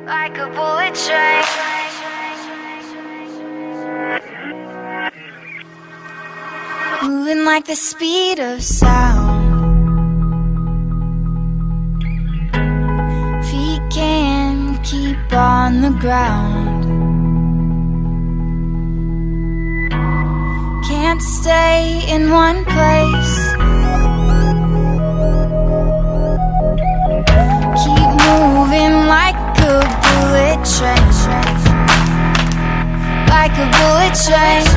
like a bullet train. Moving like the speed of sound. Feet can't keep on the ground. Can't stay in one place. Keep moving like a bullet train. Like a bullet train.